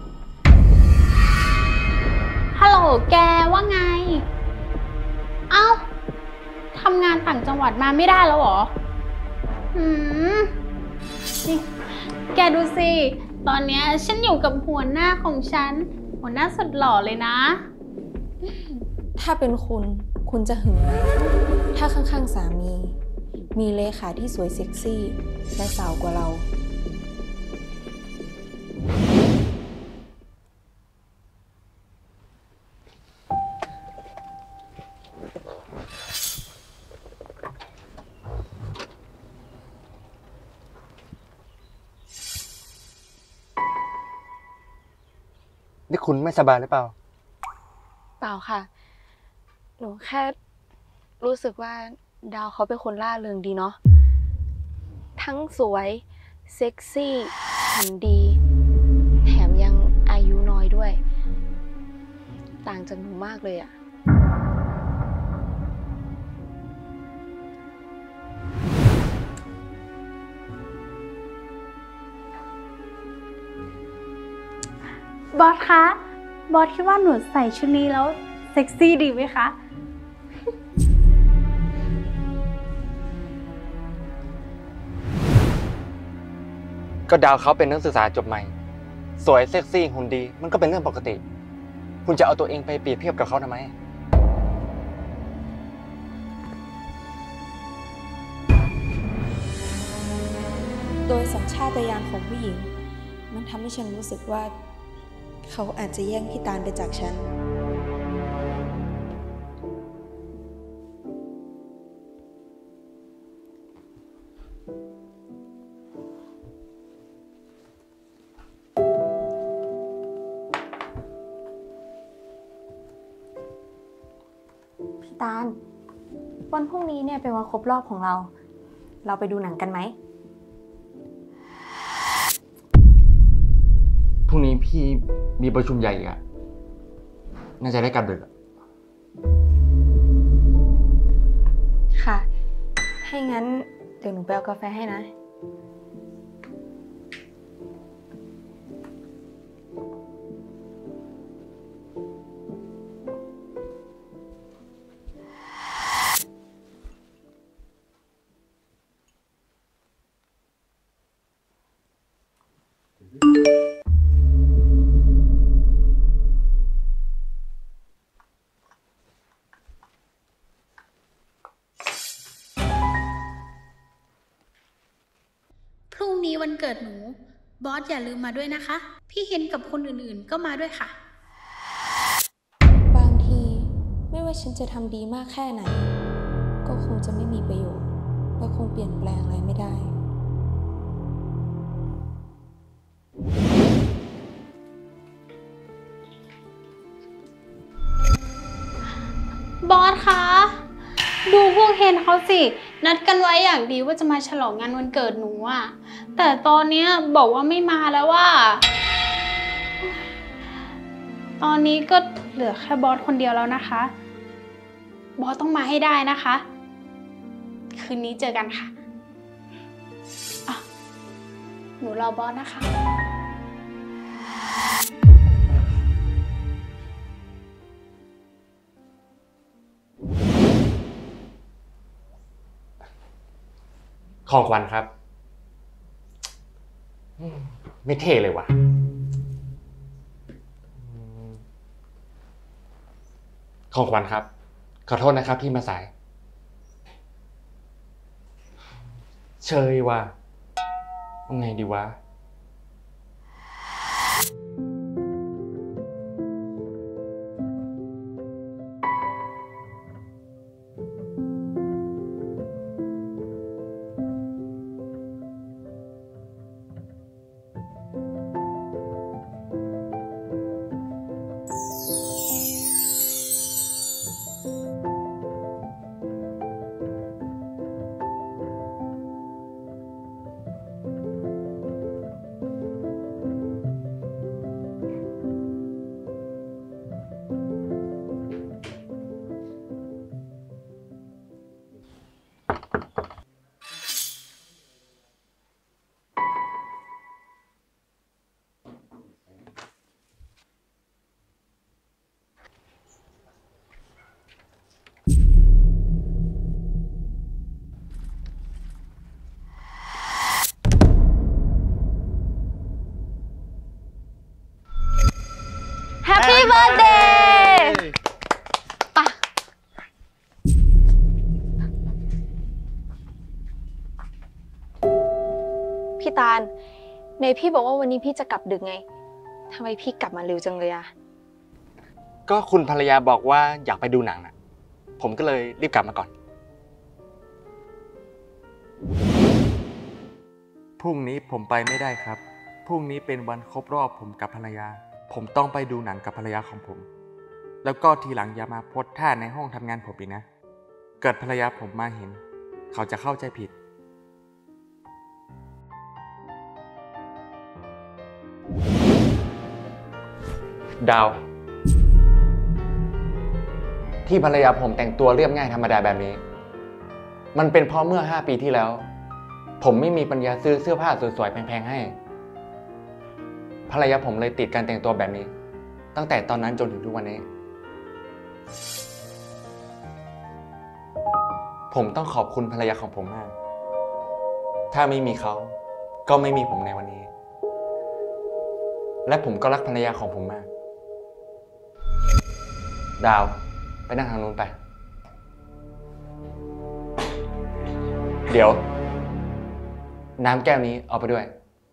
ฮัลโหลแกว่าไงเอ้าทำงานต่างจังหวัดมาไม่ได้แล้วเหรอหืมนี่แกดูสิตอนเนี้ยฉันอยู่กับหัวหน้าของฉันหัวหน้าสุดหล่อเลยนะถ้าเป็นคุณคุณจะหึงไหมถ้าข้างๆสามีมีเลขาที่สวยเซ็กซี่และสาวกว่าเรานี่คุณไม่สบายหรือเปล่าเปล่าค่ะหนูแค่รู้สึกว่าดาวเขาเป็นคนล่าเริงดีเนาะทั้งสวยเซ็กซี่หุ่นดีแถมยังอายุน้อยด้วยต่างจากหนูมากเลยอะบอสคะบอสคิดว่าหนูใส่ชุดนี้แล้วเซ็กซี่ดีไหมคะก็ดาวเขาเป็นนักศึกษาจบใหม่ สวยเซ็กซี่หุ่นดีมันก็เป็นเรื่องปกติ คุณจะเอาตัวเองไปเปรียบเทียบกับเขาทำไมโดยสัญชาตญาณของผู้หญิงมันทำให้ฉันรู้สึกว่าเขาอาจจะแย่งพี่ตาลไปจากฉันพี่ตาลวันพรุ่งนี้เนี่ยเป็นวันครบรอบของเรา เราไปดูหนังกันไหมพรุ่งนี้พี่มีประชุมใหญ่อีกอะน่าจะได้กลับดึกอะค่ะ ให้งั้นเดี๋ยวหนูไปเอากาแฟให้นะพรุ่งนี้วันเกิดหนูบอสอย่าลืมมาด้วยนะคะพี่เฮนกับคนอื่นๆก็มาด้วยค่ะบางทีไม่ว่าฉันจะทำดีมากแค่ไหนก็คงจะไม่มีประโยชน์และคงเปลี่ยนแปลงอะไรไม่ได้บอสคะดูพวกเฮนเขาสินัดกันไว้อย่างดีว่าจะมาฉลองงานวันเกิดหนูอะแต่ตอนนี้บอกว่าไม่มาแล้วว่าตอนนี้ก็เหลือแค่บอสคนเดียวแล้วนะคะบอสต้องมาให้ได้นะคะคืนนี้เจอกันค่ะอ่ะหนูรอบอสนะคะของขวัญครับไม่เท่เลยว่ะของขวัญครับขอโทษนะครับที่มาสายเชยว่ะว่าไงดีวะแฮปปี้เบิร์ธเดย์ป่ะพี่ตาลในพี่บอกว่าวันนี้พี่จะกลับดึกไงทำไมพี่กลับมาเร็วจังเลยอะก็คุณภรรยาบอกว่าอยากไปดูหนังน่ะผมก็เลยรีบกลับมาก่อนพรุ่งนี้ผมไปไม่ได้ครับพรุ่งนี้เป็นวันครบรอบผมกับภรรยาผมต้องไปดูหนังกับภรรยาของผมแล้วก็ทีหลังอย่ามาโพสท่าในห้องทำงานผมอีกนะเกิดภรรยาผมมาเห็นเขาจะเข้าใจผิดดาวที่ภรรยาผมแต่งตัวเรียบง่ายธรรมดาแบบนี้มันเป็นเพราะเมื่อห้าปีที่แล้วผมไม่มีปัญญาซื้อเสื้อผ้าสวยๆแพงๆให้ภรรยาผมเลยติดการแต่งตัวแบบนี้ตั้งแต่ตอนนั้นจนถึงทุกวันนี้ผมต้องขอบคุณภรรยาของผมมากถ้าไม่มีเขาก็ไม่มีผมในวันนี้ และผมก็รักภรรยาของผมมาก ดาวไปนั่งทางนู้นไป เดี๋ยว น้ำแก้วนี้เอาไปด้วย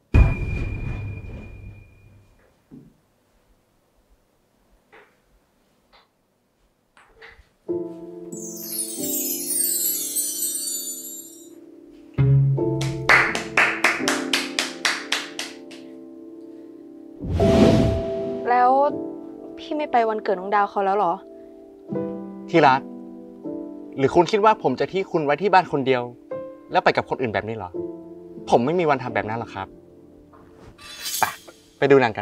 แล้วพี่ไม่ไปวันเกิดน้องดาวเขาแล้วเหรอที่รัก หรือคุณคิดว่าผมจะทิ้งคุณไว้ที่บ้านคนเดียว แล้วไปกับคนอื่นแบบนี้เหรอ ผมไม่มีวันทำแบบนั้นหรอกครับไปไปดูหนังกัน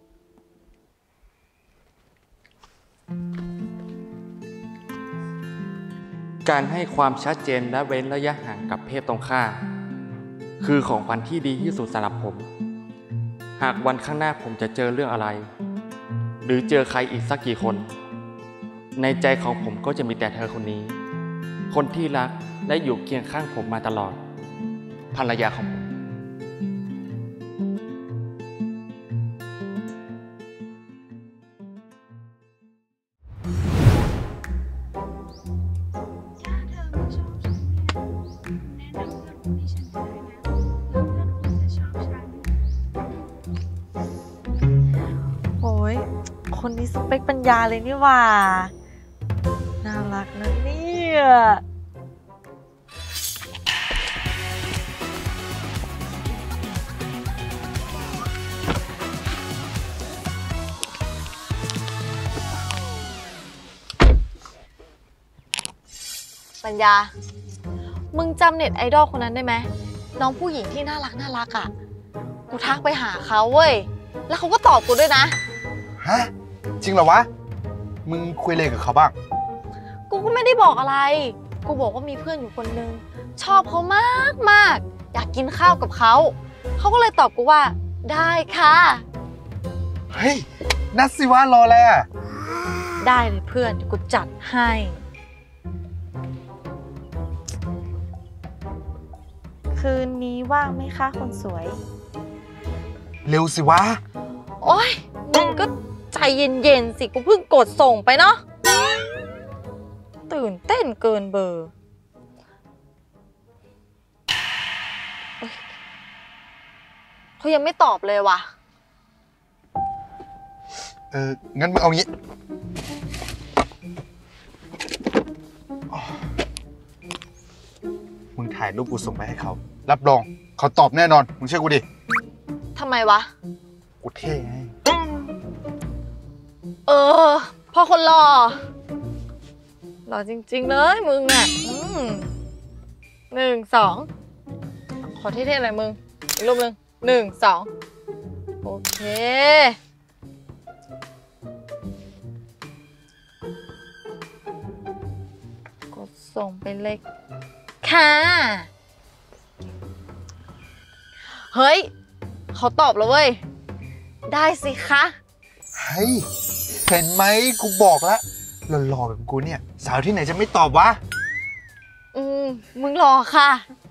การให้ความชัดเจนและเว้นระยะห่างกับเพศตรงข้ามคือของขวัญที่ดีที่สุดสำหรับผม หากวันข้างหน้าผมจะเจอเรื่องอะไร หรือเจอใครอีกสักกี่คน ในใจของผมก็จะมีแต่เธอคนนี้ คนที่รักและอยู่เคียงข้างผมมาตลอด ภรรยาของผมโอ้ยคนนี้สเปคปัญญาเลยนี่หว่า น่ารักนะเนี่ยปัญญา มึงจำเน็ตไอดอลคนนั้นได้ไหม น้องผู้หญิงที่น่ารักน่ารักอ่ะ กูทักไปหาเขาเว้ย แล้วเขาก็ตอบกูด้วยนะฮะ จริงเหรอวะ มึงคุยอะไรกับเขาบ้างกูก็ไม่ได้บอกอะไร กูบอกว่ามีเพื่อนอยู่คนนึง ชอบเขามากมากอยากกินข้าวกับเขา เขาก็เลยตอบกูว่า ได้ค่ะเฮ้ย นัดสิวะรออะไรอ่ะได้เลยเพื่อนเดี๋ยวกูจัดให้ คืนนี้ว่างไหมคะคนสวยเร็วสิวะโอ๊ยมึงก็ใจเย็นๆสิ กูเพิ่งกดส่งไปเนาะ ตื่นเต้นเกินเบอร์เขายังไม่ตอบเลยว่ะเออ งั้นมึงเอางี้ มึงถ่ายรูปกูส่งไปให้เขา รับรอง เขาตอบแน่นอน มึงเชื่อกูดิทำไมวะกูเท่ไงเออพ่อคนหล่อหล่อจริงๆเลยมึงอ่ะอืมหนึ่งสองขอเท่ๆหน่อยมึงอีกรูปหนึ่งหนึ่งสองโอเคกดส่งไปเลยค่ะเฮ้ยเขาตอบแล้วเว้ยได้สิคะเฮ้ย เห็นไหมกูบอกแล้วหล่อๆแบบกูเนี่ย สาวที่ไหนจะไม่ตอบวะอืมมึงรอค่ะ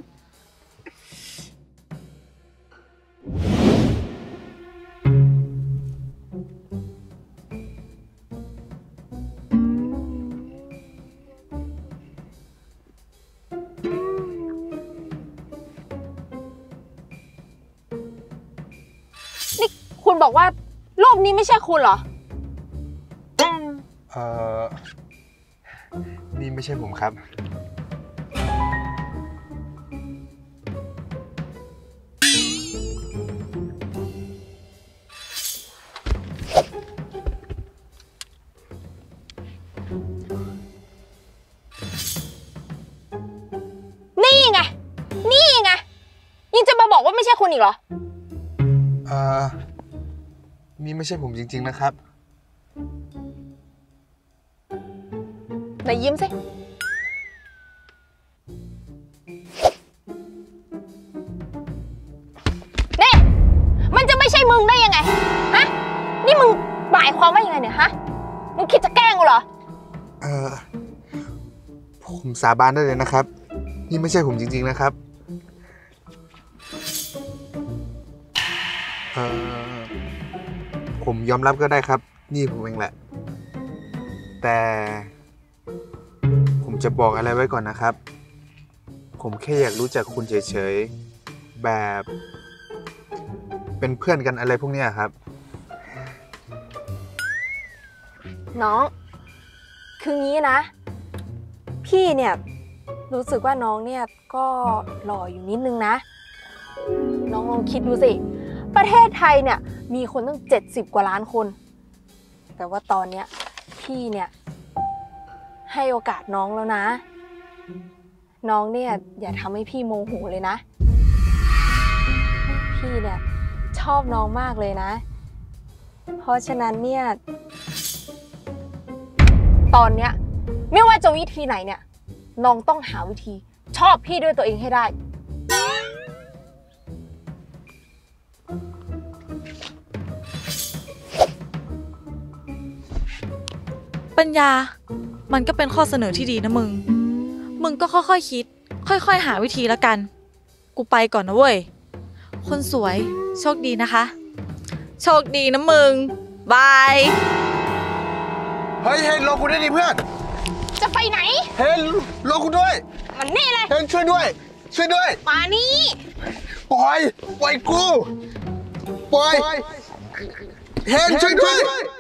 นี่คุณบอกว่ารูปนี้ไม่ใช่คุณเหรอเออนี่ไม่ใช่ผมครับนี่ไง นี่ไง ยังจะมาบอกว่าไม่ใช่คุณอีกเหรอเออนี่ไม่ใช่ผมจริงๆนะครับไหนยิ้มสิ นี่ มันจะไม่ใช่มึงได้ยังไง ฮะ นี่มึงหมายความว่ายังไงเนี่ยฮะ มึงคิดจะแกล้งกูเหรอเออผมสาบานได้เลยนะครับ นี่ไม่ใช่ผมจริงๆนะครับออผมยอมรับก็ได้ครับ นี่ผมเองแหละ แต่ผมจะบอกอะไรไว้ก่อนนะครับ ผมแค่อยากรู้จักคุณเฉยๆ แบบ เป็นเพื่อนกันอะไรพวกเนี้ยครับน้อง คืองี้นะ พี่เนี่ยรู้สึกว่าน้องเนี่ยก็หล่ออยู่นิดนึงนะ น้องลองคิดดูสิ ประเทศไทยเนี่ยมีคนตั้งเจ็ดสิบกว่าล้านคน แต่ว่าตอนเนี้ยพี่เนี่ยให้โอกาสน้องแล้วนะ น้องเนี่ยอย่าทำให้พี่โมโหเลยนะ พี่เนี่ยชอบน้องมากเลยนะ เพราะฉะนั้นเนี่ยตอนเนี้ยไม่ว่าจะวิธีไหนเนี่ยน้องต้องหาวิธีชอบพี่ด้วยตัวเองให้ได้ปัญญา มันก็เป็นข้อเสนอที่ดีนะมึง มึงก็ค่อยๆ ค, คิด ค่อยๆ หาวิธีแล้วกัน กูไปก่อนนะเว้ย คนสวยโชคดีนะคะ โชคดีนะมึง บายเฮ้ยเฮนรอกูด้วยดิเพื่อนจะไปไหนเฮนรอกูด้วยมันนี่เลยเฮนช่วยด้วย ช่วยด้วยมานี่ปล่อย ปล่อยกู ปล่อย เฮนช่วยด้วย